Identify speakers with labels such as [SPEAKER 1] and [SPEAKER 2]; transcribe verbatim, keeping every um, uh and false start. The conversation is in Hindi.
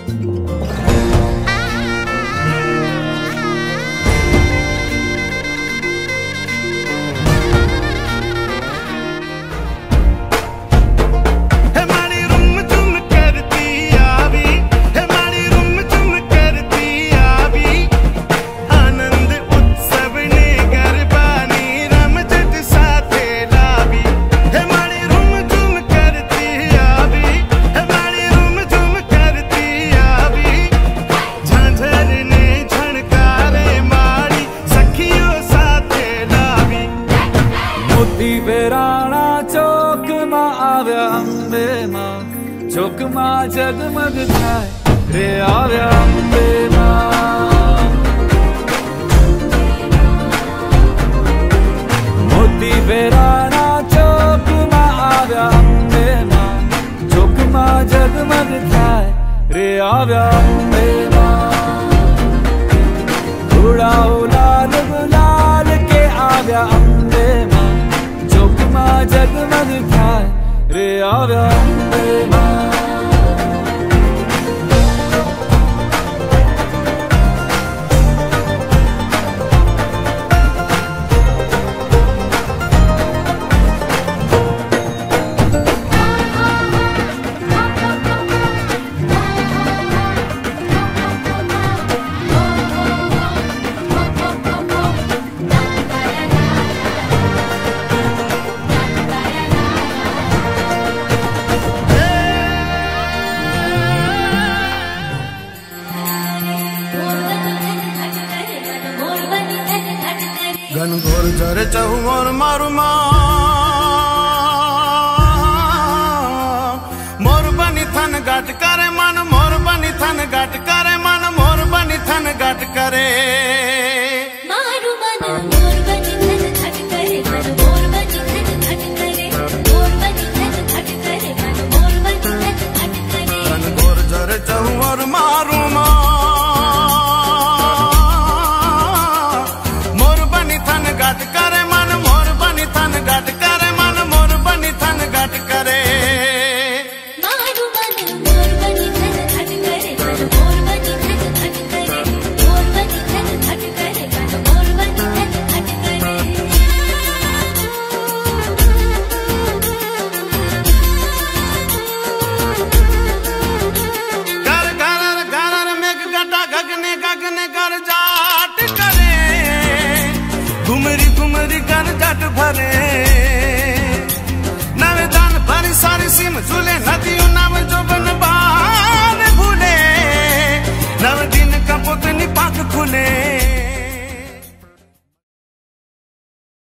[SPEAKER 1] चौक मां जगमग थाय रे आव्या अम्बे मां। मोती बेराना चौक मां आव्या अम्बे मां। चौक मां जगमग थाय रे आव्या अम्बे मां। उड़ाओ लाल गुलाल के आव्या अम्बे मां। चौक मां जगमग थाय रे आव्या अम्बे मां।
[SPEAKER 2] घनघोर झरे चहुओर मारू माँ। मोर बनी थन गाट करे मन। मोर बनी थन गाट करे मन। मोर बनी थन गाट करे
[SPEAKER 3] मारू मन। मोर बनी थन गाट करे मन। मोर बनी थन गाट करे। मोर बनी थन गाट करे मन। मोर बनी थन गाट करे।
[SPEAKER 2] घनघोर झरे चहुओर मारू माँ। गाट करे मन। मोर बनी थन गाट करे मन। मोर बनी थन गाट करे
[SPEAKER 3] मारू मन। मोर बनी थन गाट करे मन। मोर बनी थन गाट करे। मोर बनी थन गाट करे मन। मोर बनी थन गाट करे।
[SPEAKER 2] घर घर घर मेघ गड्ढा गगने गगने कर जाट करे। घुमरी घुमरी कर जट भरे। नवे दान भरी सारी सीम झूले नदियों नव जो बन बान भूले। नव दिन का पुतनी पाक खुले।